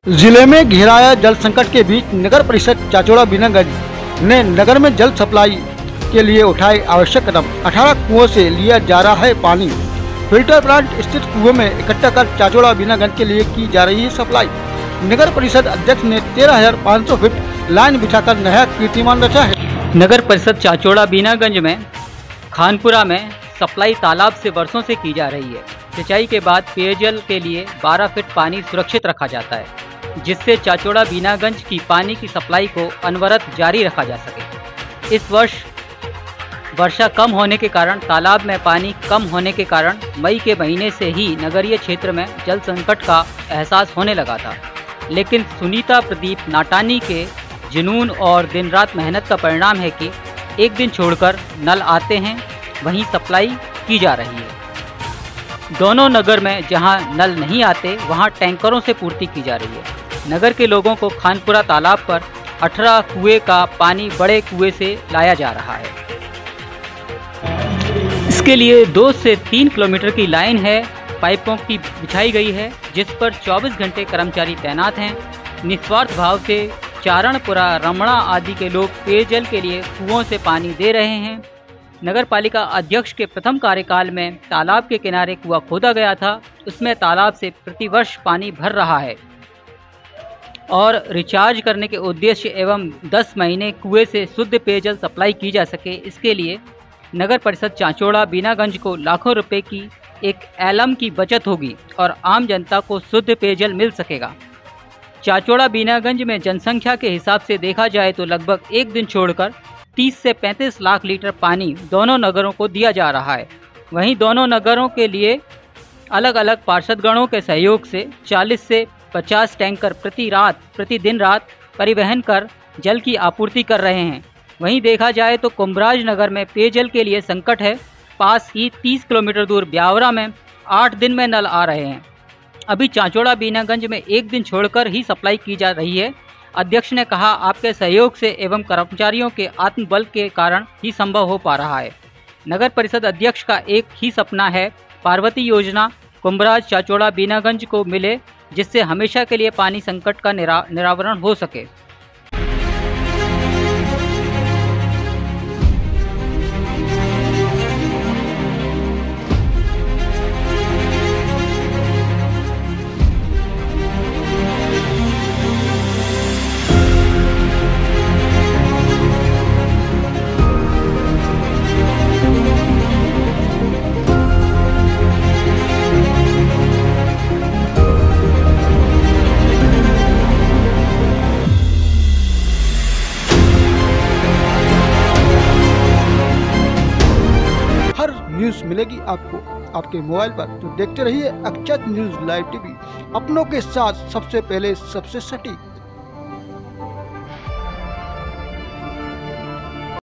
जिले में घेराया जल संकट के बीच नगर परिषद चाचौड़ा बीनागंज ने नगर में जल सप्लाई के लिए उठाए आवश्यक कदम। 18 कुओं से लिया जा रहा है पानी। फिल्टर प्लांट स्थित कुओं में इकट्ठा कर चाचौड़ा बीनागंज के लिए की जा रही है सप्लाई। नगर परिषद अध्यक्ष ने 13,500 फीट लाइन बिछाकर नया कीर्तिमान रचा है। नगर परिषद चाचौड़ा बीनागंज में खानपुरा में सप्लाई तालाब से वर्षों से की जा रही है। सिंचाई के बाद पेयजल के लिए 12 फीट पानी सुरक्षित रखा जाता है, जिससे चाचौड़ा बीनागंज की पानी की सप्लाई को अनवरत जारी रखा जा सके। इस वर्ष वर्षा कम होने के कारण तालाब में पानी कम होने के कारण मई के महीने से ही नगरीय क्षेत्र में जल संकट का एहसास होने लगा था, लेकिन सुनीता प्रदीप नाटानी के जुनून और दिन रात मेहनत का परिणाम है कि एक दिन छोड़कर नल आते हैं, वहीं सप्लाई की जा रही है। दोनों नगर में जहां नल नहीं आते वहां टैंकरों से पूर्ति की जा रही है। नगर के लोगों को खानपुरा तालाब पर 18 कुएं का पानी बड़े कुएं से लाया जा रहा है। इसके लिए 2 से 3 किलोमीटर की लाइन है, पाइपों की बिछाई गई है, जिस पर 24 घंटे कर्मचारी तैनात हैं। निस्वार्थ भाव से चारणपुरा, रमणा आदि के लोग पेयजल के लिए कुओं से पानी दे रहे हैं। नगर पालिका अध्यक्ष के प्रथम कार्यकाल में तालाब के किनारे कुआं खोदा गया था। उसमें तालाब से प्रतिवर्ष पानी भर रहा है और रिचार्ज करने के उद्देश्य एवं 10 महीने कुएं से शुद्ध पेयजल सप्लाई की जा सके, इसके लिए नगर परिषद चाचौड़ा बीनागंज को लाखों रुपए की एक एलम की बचत होगी और आम जनता को शुद्ध पेयजल मिल सकेगा। चाचौड़ा बीनागंज में जनसंख्या के हिसाब से देखा जाए तो लगभग एक दिन छोड़कर 30 से 35 लाख लीटर पानी दोनों नगरों को दिया जा रहा है। वहीं दोनों नगरों के लिए अलग अलग पार्षदगणों के सहयोग से 40 से 50 टैंकर प्रतिदिन रात परिवहन कर जल की आपूर्ति कर रहे हैं। वहीं देखा जाए तो कुंभराज नगर में पेयजल के लिए संकट है। पास ही 30 किलोमीटर दूर ब्यावरा में 8 दिन में नल आ रहे हैं। अभी चाचौड़ा बीनागंज में एक दिन छोड़कर ही सप्लाई की जा रही है। अध्यक्ष ने कहा, आपके सहयोग से एवं कर्मचारियों के आत्मबल के कारण ही संभव हो पा रहा है। नगर परिषद अध्यक्ष का एक ही सपना है, पार्वती योजना कुंभराज चाचौड़ा बीनागंज को मिले, जिससे हमेशा के लिए पानी संकट का निरावरण हो सके। हर न्यूज मिलेगी आपको आपके मोबाइल पर, तो देखते रहिए अक्षत न्यूज लाइव टीवी, अपनों के साथ सबसे पहले सबसे सटीक।